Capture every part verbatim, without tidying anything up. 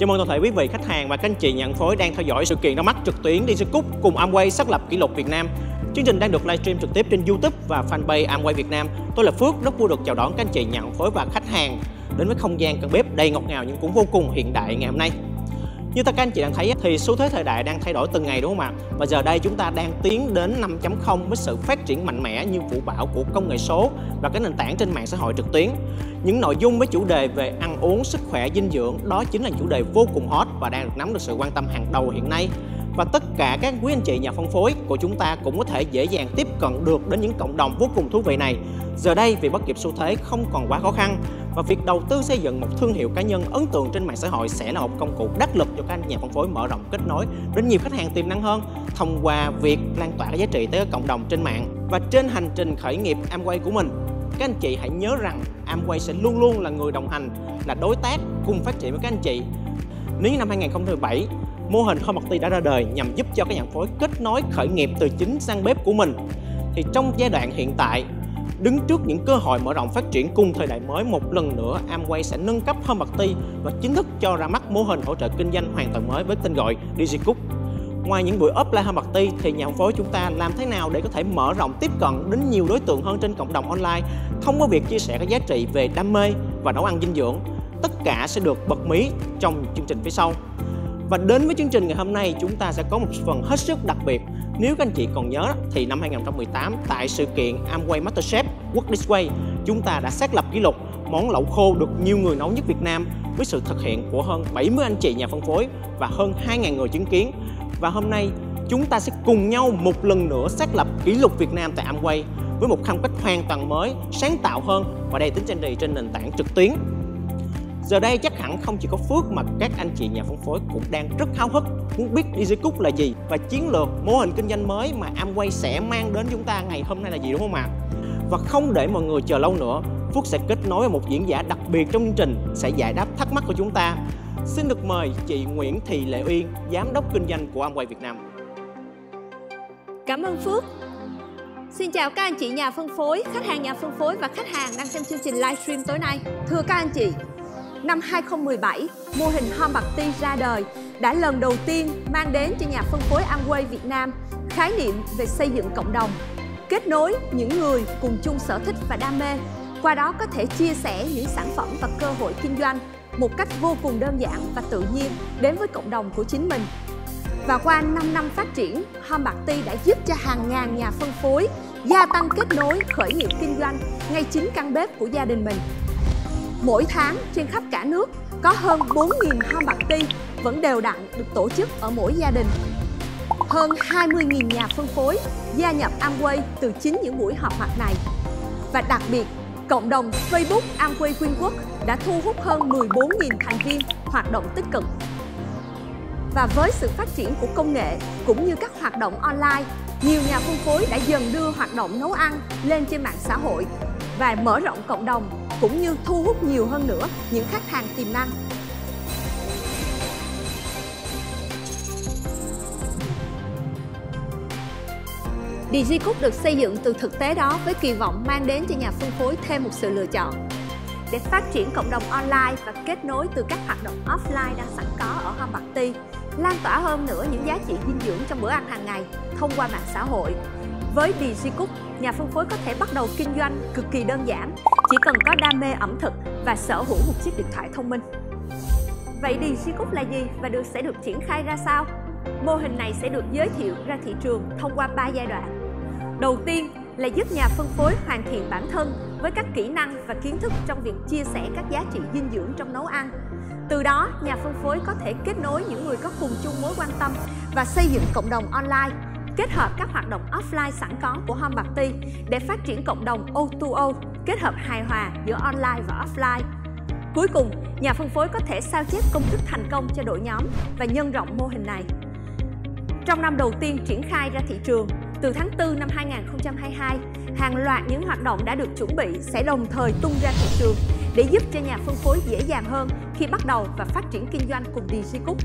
Chào mừng toàn thể quý vị khách hàng và các anh chị nhà phân phối đang theo dõi sự kiện ra mắt trực tuyến DigiCook cùng Amway xác lập kỷ lục Việt Nam. Chương trình đang được livestream trực tiếp trên YouTube và fanpage Amway Việt Nam. Tôi là Phước, rất vui được chào đón các anh chị nhà phân phối và khách hàng đến với không gian căn bếp đầy ngọt ngào nhưng cũng vô cùng hiện đại ngày hôm nay. Như tất cả anh chị đang thấy thì xu thế thời đại đang thay đổi từng ngày, đúng không ạ? Và giờ đây chúng ta đang tiến đến năm chấm không với sự phát triển mạnh mẽ như vũ bão của công nghệ số và các nền tảng trên mạng xã hội trực tuyến. Những nội dung với chủ đề về ăn uống, sức khỏe, dinh dưỡng đó chính là chủ đề vô cùng hot và đang được nắm được sự quan tâm hàng đầu hiện nay. Và tất cả các quý anh chị nhà phân phối của chúng ta cũng có thể dễ dàng tiếp cận được đến những cộng đồng vô cùng thú vị này. Giờ đây việc bắt kịp xu thế không còn quá khó khăn và việc đầu tư xây dựng một thương hiệu cá nhân ấn tượng trên mạng xã hội sẽ là một công cụ đắc lực cho các anh nhà phân phối mở rộng kết nối đến nhiều khách hàng tiềm năng hơn thông qua việc lan tỏa giá trị tới các cộng đồng trên mạng. Và trên hành trình khởi nghiệp Amway của mình, các anh chị hãy nhớ rằng Amway sẽ luôn luôn là người đồng hành, là đối tác cùng phát triển với các anh chị. Nếu như năm hai nghìn không trăm mười bảy, mô hình Home Party đã ra đời nhằm giúp cho các nhà phân phối kết nối khởi nghiệp từ chính gian bếp của mình, thì trong giai đoạn hiện tại, đứng trước những cơ hội mở rộng phát triển cùng thời đại mới, một lần nữa Amway sẽ nâng cấp Home Party và chính thức cho ra mắt mô hình hỗ trợ kinh doanh hoàn toàn mới với tên gọi DigiCook. Ngoài những buổi offline Home Party thì nhà phân phối chúng ta làm thế nào để có thể mở rộng tiếp cận đến nhiều đối tượng hơn trên cộng đồng online thông qua việc chia sẻ các giá trị về đam mê và nấu ăn dinh dưỡng. Tất cả sẽ được bật mí trong chương trình phía sau. Và đến với chương trình ngày hôm nay, chúng ta sẽ có một phần hết sức đặc biệt. Nếu các anh chị còn nhớ thì năm hai nghìn không trăm mười tám tại sự kiện Amway MasterChef World Display, chúng ta đã xác lập kỷ lục món lẩu khô được nhiều người nấu nhất Việt Nam với sự thực hiện của hơn bảy mươi anh chị nhà phân phối và hơn hai nghìn người chứng kiến. Và hôm nay chúng ta sẽ cùng nhau một lần nữa xác lập kỷ lục Việt Nam tại Amway với một phong cách hoàn toàn mới, sáng tạo hơn và đầy tính chân trì trên nền tảng trực tuyến. Giờ đây chắc hẳn không chỉ có Phước mà các anh chị nhà phân phối cũng đang rất háo hức muốn biết DigiCook là gì và chiến lược mô hình kinh doanh mới mà Amway sẽ mang đến chúng ta ngày hôm nay là gì, đúng không ạ? Và không để mọi người chờ lâu nữa, Phước sẽ kết nối với một diễn giả đặc biệt trong chương trình sẽ giải đáp thắc mắc của chúng ta. Xin được mời chị Nguyễn Thị Lệ Uyên, Giám đốc Kinh doanh của Amway Việt Nam. Cảm ơn Phước. Xin chào các anh chị nhà phân phối, khách hàng nhà phân phối và khách hàng đang xem chương trình livestream tối nay. Thưa các anh chị, năm hai nghìn không trăm mười bảy, mô hình Home Party ra đời đã lần đầu tiên mang đến cho nhà phân phối Amway Việt Nam khái niệm về xây dựng cộng đồng, kết nối những người cùng chung sở thích và đam mê, qua đó có thể chia sẻ những sản phẩm và cơ hội kinh doanh một cách vô cùng đơn giản và tự nhiên đến với cộng đồng của chính mình. Và qua năm năm phát triển, Home Party đã giúp cho hàng ngàn nhà phân phối gia tăng kết nối khởi nghiệp kinh doanh ngay chính căn bếp của gia đình mình. Mỗi tháng trên khắp cả nước có hơn bốn nghìn Home Party vẫn đều đặn được tổ chức ở mỗi gia đình. Hơn hai mươi nghìn nhà phân phối gia nhập Amway từ chính những buổi họp mặt này. Và đặc biệt, cộng đồng Facebook Amway Queen Quốc đã thu hút hơn mười bốn nghìn thành viên hoạt động tích cực. Và với sự phát triển của công nghệ cũng như các hoạt động online, nhiều nhà phân phối đã dần đưa hoạt động nấu ăn lên trên mạng xã hội và mở rộng cộng đồng cũng như thu hút nhiều hơn nữa những khách hàng tiềm năng. DigiCook được xây dựng từ thực tế đó với kỳ vọng mang đến cho nhà phân phối thêm một sự lựa chọn để phát triển cộng đồng online và kết nối từ các hoạt động offline đang sẵn có ở Home Party, lan tỏa hơn nữa những giá trị dinh dưỡng trong bữa ăn hàng ngày thông qua mạng xã hội. Với DigiCook, nhà phân phối có thể bắt đầu kinh doanh cực kỳ đơn giản, chỉ cần có đam mê ẩm thực và sở hữu một chiếc điện thoại thông minh. Vậy DigiCook là gì và được sẽ được triển khai ra sao? Mô hình này sẽ được giới thiệu ra thị trường thông qua ba giai đoạn. Đầu tiên là giúp nhà phân phối hoàn thiện bản thân với các kỹ năng và kiến thức trong việc chia sẻ các giá trị dinh dưỡng trong nấu ăn. Từ đó, nhà phân phối có thể kết nối những người có cùng chung mối quan tâm và xây dựng cộng đồng online, kết hợp các hoạt động offline sẵn có của Home Party để phát triển cộng đồng O to O, kết hợp hài hòa giữa online và offline. Cuối cùng, nhà phân phối có thể sao chép công thức thành công cho đội nhóm và nhân rộng mô hình này. Trong năm đầu tiên triển khai ra thị trường, từ tháng tư năm hai nghìn không trăm hai mươi hai, hàng loạt những hoạt động đã được chuẩn bị sẽ đồng thời tung ra thị trường để giúp cho nhà phân phối dễ dàng hơn khi bắt đầu và phát triển kinh doanh cùng DigiCook.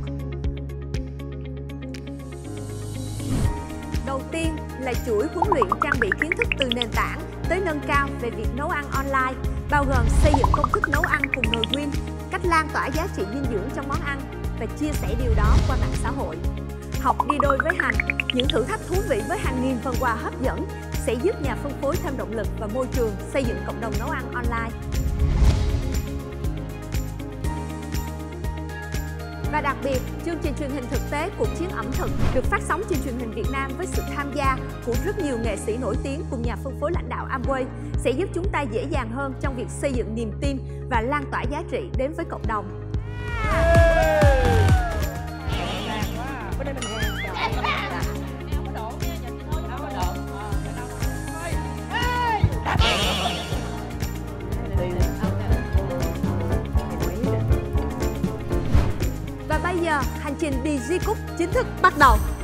Đầu tiên là chuỗi huấn luyện trang bị kiến thức từ nền tảng tới nâng cao về việc nấu ăn online, bao gồm xây dựng công thức nấu ăn cùng nồi Win, cách lan tỏa giá trị dinh dưỡng trong món ăn, và chia sẻ điều đó qua mạng xã hội. Học đi đôi với hành, những thử thách thú vị với hàng nghìn phần quà hấp dẫn sẽ giúp nhà phân phối thêm động lực và môi trường xây dựng cộng đồng nấu ăn online. Và đặc biệt, chương trình truyền hình thực tế Cuộc chiến ẩm thực được phát sóng trên truyền hình Việt Nam với sự tham gia của rất nhiều nghệ sĩ nổi tiếng cùng nhà phân phối lãnh đạo Amway sẽ giúp chúng ta dễ dàng hơn trong việc xây dựng niềm tin và lan tỏa giá trị đến với cộng đồng. Và bây giờ, hành trình DigiCook chính thức bắt đầu.